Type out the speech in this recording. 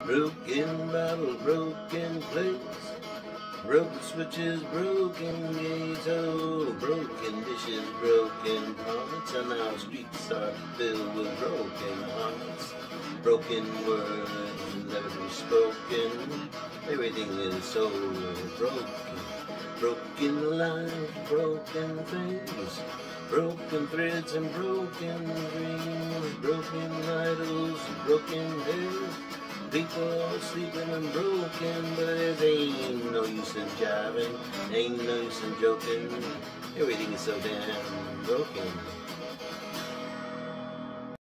Broken bottle, broken plates, broken switches, broken gates, oh, broken dishes, broken hearts, and our streets are filled with broken hearts, broken words never spoken, everything is so broken, broken lives, broken things, broken threads and broken dreams, broken idols, broken days. People are sleeping and broken, but it ain't no use in jiving, ain't no use in joking. Everything is so damn broken.